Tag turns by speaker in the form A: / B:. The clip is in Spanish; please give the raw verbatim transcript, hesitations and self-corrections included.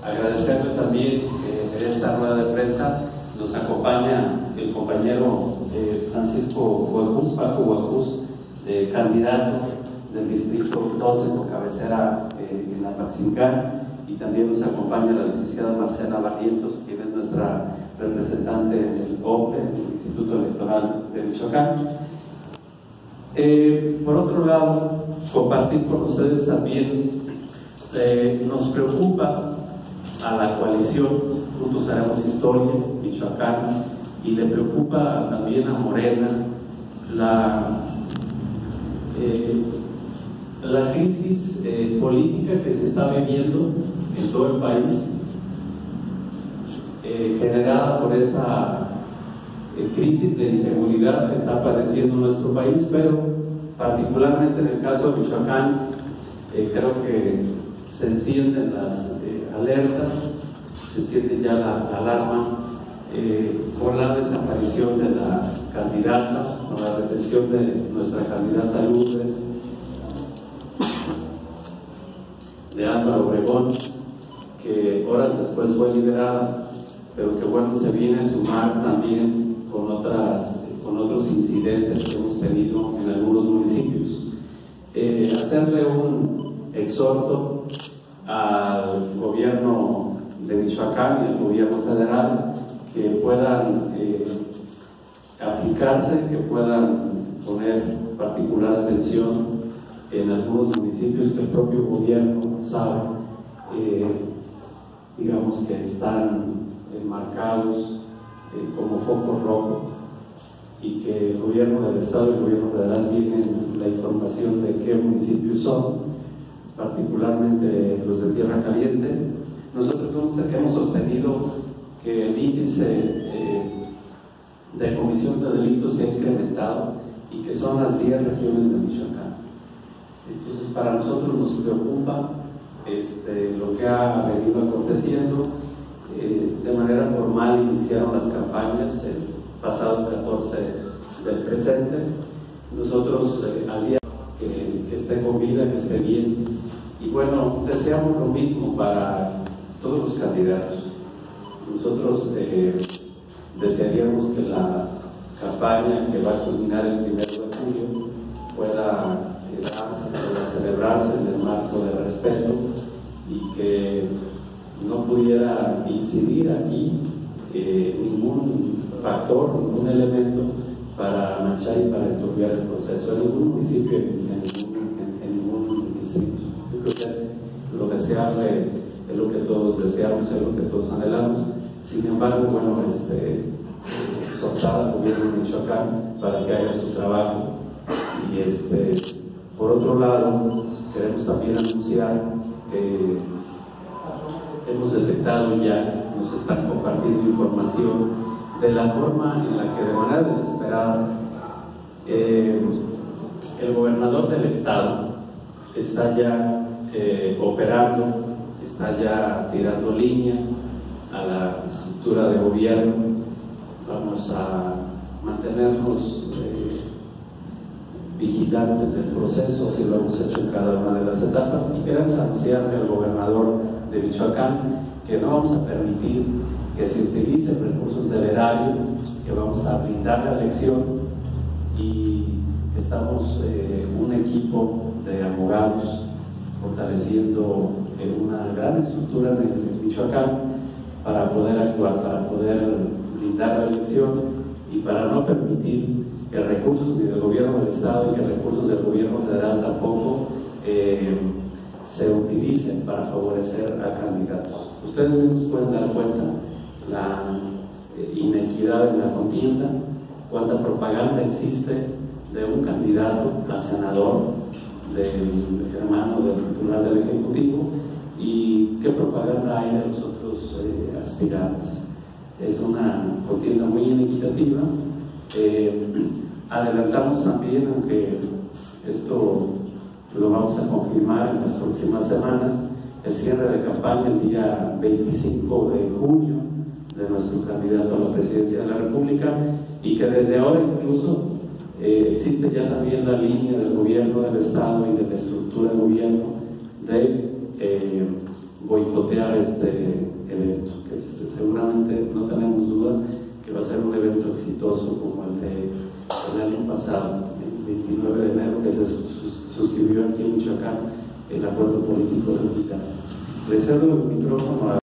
A: agradecerle también que en esta rueda de prensa nos acompaña el compañero eh, Francisco Huacús, Paco Huacús, eh, candidato del distrito doce por cabecera eh, en Apatzingán, y también nos acompaña la licenciada Marcela Barrientos, quien es nuestra representante del O P E, el Instituto Electoral de Michoacán. Eh, por otro lado, compartir con ustedes también, eh, nos preocupa a la coalición Juntos Haremos Historia, Michoacán, y le preocupa también a Morena la, eh, la crisis eh, política que se está viviendo en todo el país, eh, generada por esa eh, crisis de inseguridad que está padeciendo nuestro país, pero particularmente en el caso de Michoacán, eh, creo que se encienden las eh, alertas, se enciende ya la, la alarma eh, por la desaparición de la candidata, por la detención de nuestra candidata Lourdes de Álvaro Obregón, que horas después fue liberada, pero que bueno, se viene a sumar también con, otras, con otros incidentes que hemos tenido en algunos municipios. Eh, hacerle un exhorto al gobierno de Michoacán y al gobierno federal que puedan eh, aplicarse, que puedan poner particular atención en algunos municipios que el propio gobierno sabe, eh, digamos que están enmarcados eh, como focos rojos, y que el gobierno del estado y el gobierno federal tienen la información de qué municipios son, particularmente los de Tierra Caliente. Nosotros hemos sostenido que el índice eh, de comisión de delitos se ha incrementado y que son las diez regiones de Michoacán. Entonces, para nosotros nos preocupa este, lo que ha venido aconteciendo. Eh, de manera formal iniciaron las campañas el pasado catorce del presente. Nosotros eh, al día que, que esté con vida, que esté bien, y bueno, deseamos lo mismo para todos los candidatos. Nosotros eh, desearíamos que la campaña que va a culminar el primero de julio pueda darse, pueda celebrarse en el marco de respeto, y que no pudiera incidir aquí eh, ningún factor, ningún elemento para manchar y para enturbiar el proceso en ningún municipio, en ningún, en, en ningún distrito. Yo creo que es lo deseable, es lo que todos deseamos, es lo que todos anhelamos. Sin embargo, bueno, este, exhortar al gobierno de Michoacán para que haga su trabajo. Y este, por otro lado, queremos también anunciar que hemos detectado ya, nos están compartiendo información de la forma en la que de manera desesperada eh, el gobernador del estado está ya eh, operando, está ya tirando línea a la estructura de gobierno. Vamos a mantenernos eh, vigilantes del proceso, así lo hemos hecho en cada una de las etapas, y queremos anunciarle al gobernador de Michoacán que no vamos a permitir que se utilicen recursos del erario, que vamos a blindar la elección, y que estamos eh, un equipo de abogados fortaleciendo eh, una gran estructura en, en Michoacán para poder actuar, para poder blindar la elección y para no permitir que recursos ni del gobierno del estado y que recursos del gobierno federal tampoco eh, se utilicen para favorecer a candidatos. Ustedes mismos pueden dar cuenta la eh, inequidad en la contienda, cuánta propaganda existe de un candidato a senador, del hermano del titular del Ejecutivo, y qué propaganda hay de los otros eh, aspirantes. Es una contienda muy inequitativa. Eh, adelantamos también, aunque esto lo vamos a confirmar en las próximas semanas, el cierre de campaña el día veinticinco de junio de nuestro candidato a la presidencia de la República, y que desde ahora incluso eh, existe ya también la línea del gobierno del estado y de la estructura de gobierno de eh, boicotear este evento, que es, seguramente no tenemos duda que va a ser un evento exitoso como el de el año pasado, el veintinueve de enero, que se suscribió aquí en Michoacán el acuerdo político de Michoacán. Le cedo el micrófono a